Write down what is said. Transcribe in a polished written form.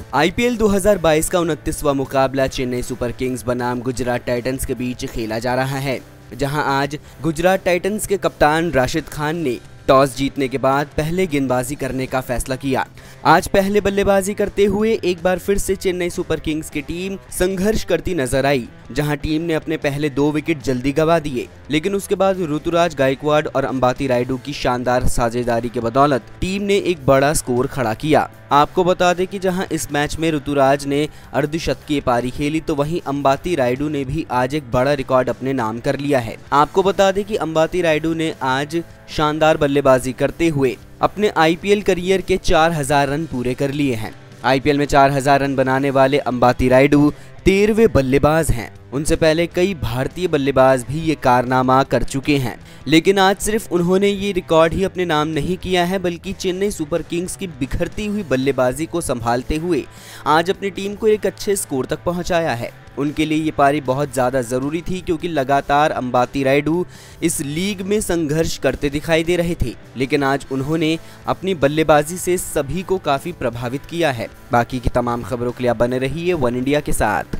IPL 2022 का 29वां मुकाबला Chennai Super Kings बनाम गुजरात टाइटंस के बीच खेला जा रहा है, जहां आज गुजरात टाइटंस के कप्तान राशिद खान ने टॉस जीतने के बाद पहले गेंदबाजी करने का फैसला किया। आज पहले बल्लेबाजी करते हुए एक बार फिर से चेन्नई सुपर किंग्स की टीम संघर्ष करती नजर आई, जहां टीम ने अपने पहले 2 विकेट जल्दी गंवा दिए, लेकिन उसके बाद ऋतुराज गायकवाड और अंबाती रायडू की शानदार साझेदारी के बदौलत टीम ने एक बड़ा स्कोर खड़ा किया। आपको बता दें कि जहां इस मैच में ऋतुराज ने अर्धशतकीय पारी खेली, तो वहीं अंबाती रायडू ने भी आज एक बड़ा रिकॉर्ड अपने नाम कर लिया है। आपको बता दें कि अंबाती रायडू ने आज शानदार बल्लेबाजी करते हुए अपने आईपीएल करियर के 4000 रन पूरे कर लिए हैं। आईपीएल में 4000 रन बनाने वाले अंबाती रायडू 13वें बल्लेबाज हैं। उनसे पहले कई भारतीय बल्लेबाज भी ये कारनामा कर चुके हैं, लेकिन आज सिर्फ उन्होंने ये रिकॉर्ड ही अपने नाम नहीं किया है, बल्कि चेन्नई सुपर किंग्स की बिखरती हुई बल्लेबाजी को संभालते हुए आज अपनी टीम को एक अच्छे स्कोर तक पहुंचाया है। उनके लिए ये पारी बहुत ज़्यादा ज़रूरी थी, क्योंकि लगातार अंबाती रायडू इस लीग में संघर्ष करते दिखाई दे रहे थे, लेकिन आज उन्होंने अपनी बल्लेबाजी से सभी को काफ़ी प्रभावित किया है। बाकी की तमाम खबरों के लिए आप बने रहिए वन इंडिया के साथ।